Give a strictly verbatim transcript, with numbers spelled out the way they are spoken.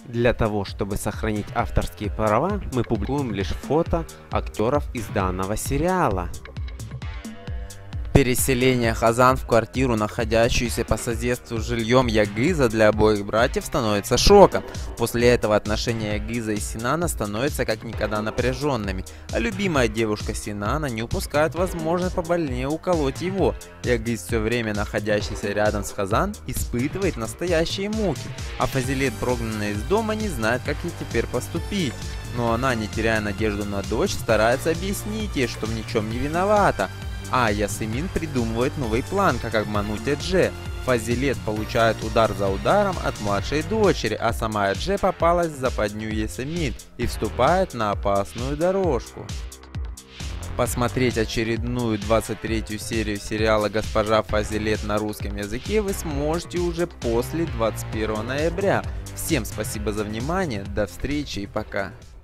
Для того, чтобы сохранить авторские права, мы публикуем лишь фото актеров из данного сериала. Переселение Хазан в квартиру, находящуюся по соседству с жильем Ягыза, для обоих братьев становится шоком. После этого отношения Ягыза и Синана становятся как никогда напряженными, а любимая девушка Синана не упускает возможность побольнее уколоть его. Ягыз, все время находящийся рядом с Хазан, испытывает настоящие муки, а Фазилет, прогнанная из дома, не знает, как ей теперь поступить. Но она, не теряя надежду на дочь, старается объяснить ей, что в ничем не виновата. А Ясемин придумывает новый план, как обмануть Эдже. Фазилет получает удар за ударом от младшей дочери, а сама Эдже попалась в западню Ясемин и вступает на опасную дорожку. Посмотреть очередную двадцать третью серию сериала «Госпожа Фазилет» на русском языке вы сможете уже после двадцать первого ноября. Всем спасибо за внимание, до встречи и пока.